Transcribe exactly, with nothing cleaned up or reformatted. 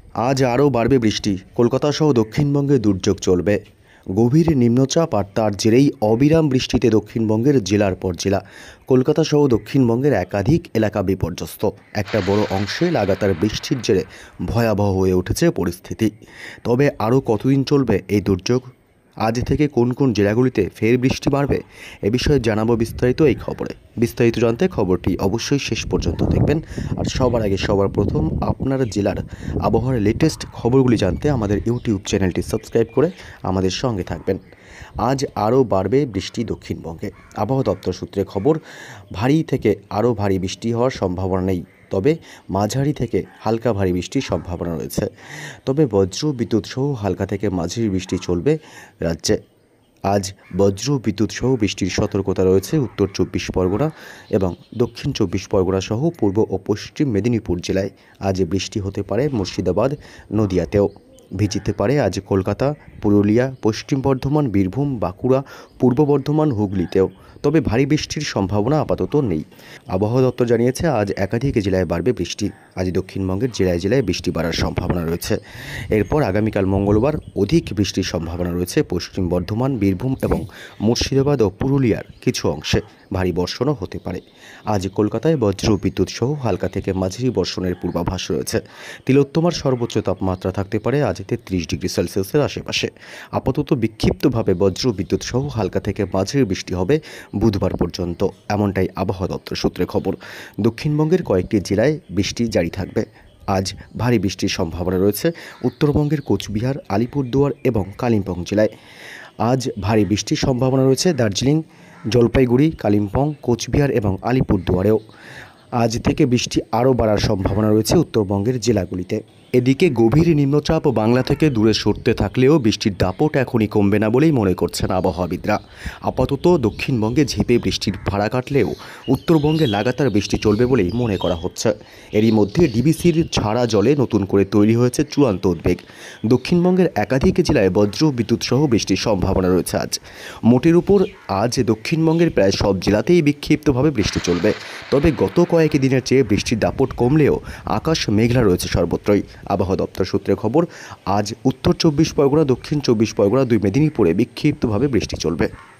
আজ আরও বাড়বে বৃষ্টি। কলকাতা সহ দক্ষিণবঙ্গে দুর্যোগ চলবে। গভীর নিম্নচাপ আর তার জেরেই অবিরাম বৃষ্টিতে দক্ষিণবঙ্গের জেলার পর জেলা। কলকাতা সহ দক্ষিণবঙ্গের একাধিক এলাকা বিপর্যস্ত। একটা বড় অংশে লাগাতার বৃষ্টির জেরে ভয়াবহ হয়ে উঠেছে পরিস্থিতি। তবে আরও কতদিন চলবে এই দুর্যোগ? আজ থেকে কোন কোন জেলাগুলিতে ফের বৃষ্টি বাড়বে, এ বিষয়ে জানাবো বিস্তারিত এই খবরে। বিস্তারিত জানতে খবরটি অবশ্যই শেষ পর্যন্ত দেখবেন। আর সবার আগে সবার প্রথম আপনার জেলার আবহাওয়ার লেটেস্ট খবরগুলি জানতে আমাদের ইউটিউব চ্যানেলটি সাবস্ক্রাইব করে আমাদের সঙ্গে থাকবেন। আজ আরও বাড়বে বৃষ্টি দক্ষিণবঙ্গে। আবহাওয়া দপ্তর সূত্রে খবর, ভারী থেকে আরও ভারী বৃষ্টি হওয়ার সম্ভাবনা নেই, তবে মাঝারি থেকে হালকা ভারী বৃষ্টির সম্ভাবনা রয়েছে। তবে বজ্র বিদ্যুৎ সহ হালকা থেকে মাঝারি বৃষ্টি চলবে রাজ্যে। আজ বজ্র বিদ্যুৎ সহ বৃষ্টির সতর্কতা রয়েছে উত্তর চব্বিশ পরগনা এবং দক্ষিণ চব্বিশ পরগনা সহ পূর্ব ও পশ্চিম মেদিনীপুর জেলায়। আজ বৃষ্টি হতে পারে মুর্শিদাবাদ, নদিয়াতেও। ভিজিতে পারে আজ কলকাতা, পুরুলিয়া, পশ্চিম বর্ধমান, বীরভূম, বাঁকুড়া, পূর্ব বর্ধমান, হুগলিতেও। তবে ভারী বৃষ্টির সম্ভাবনা আপাতত নেই। আবহাওয়া দপ্তর জানিয়েছে আজ একাধিক জেলায় বাড়বে বৃষ্টি। আজ দক্ষিণবঙ্গের জেলায় জেলায় বৃষ্টি বাড়ার সম্ভাবনা রয়েছে। এরপর আগামীকাল মঙ্গলবার অধিক বৃষ্টির সম্ভাবনা রয়েছে পশ্চিম বর্ধমান, বীরভূম এবং মুর্শিদাবাদ ও পুরুলিয়ার কিছু অংশে। ভারী বর্ষণও হতে পারে। আজ কলকাতায় বজ্র বিদ্যুৎ সহ হালকা থেকে মাঝারি বর্ষণের পূর্বাভাস রয়েছে। তিলোত্তমার সর্বোচ্চ তাপমাত্রা থাকতে পারে আজ তেত্রিশ ডিগ্রি সেলসিয়াসের আশেপাশে। আপাতত বিক্ষিপ্তভাবে বজ্র বিদ্যুৎ সহ হালকা থেকে মাঝারি বৃষ্টি হবে বুধবার পর্যন্ত, এমনটাই আবহাওয়া দপ্তর সূত্রে খবর। দক্ষিণবঙ্গের কয়েকটি জেলায় বৃষ্টি জারি থাকবে। আজ ভারী বৃষ্টির সম্ভাবনা রয়েছে উত্তরবঙ্গের কোচবিহার, আলিপুরদুয়ার এবং কালিম্পং জেলায়। আজ ভারী বৃষ্টির সম্ভাবনা রয়েছে দার্জিলিং, জলপাইগুড়ি, কালিম্পং, কোচবিহার এবং আলিপুরদুয়ারেও। আজ থেকে বৃষ্টি আরও বাড়ার সম্ভাবনা রয়েছে উত্তরবঙ্গের জেলাগুলিতে। এদিকে গভীর নিম্নচাপ বাংলা থেকে দূরে সরতে থাকলেও বৃষ্টির দাপট এখনই কমবে না বলেই মনে করছেন আবহাওয়াবিদরা। আপাতত দক্ষিণবঙ্গে ঝেঁপে বৃষ্টির ভাড়া কাটলেও উত্তরবঙ্গে লাগাতার বৃষ্টি চলবে বলেই মনে করা হচ্ছে। এরই মধ্যে ডিবিসির ছাড়া জলে নতুন করে তৈরি হয়েছে চূড়ান্ত উদ্বেগ। দক্ষিণবঙ্গের একাধিক জেলায় বজ্র বিদ্যুৎ সহ বৃষ্টির সম্ভাবনা রয়েছে আজ। মোটের উপর আজ দক্ষিণবঙ্গের প্রায় সব জেলাতেই বিক্ষিপ্তভাবে বৃষ্টি চলবে। তবে গত কয়েক দিনের চেয়ে বৃষ্টির দাপট কমলেও আকাশ মেঘলা রয়েছে সর্বত্রই। আবহাওয়া দপ্তর সূত্রে খবর, আজ উত্তর চব্বিশ পরগনা, দক্ষিণ চব্বিশ পরগনা, দুই মেদিনীপুরে বিক্ষিপ্তভাবে বৃষ্টি চলবে।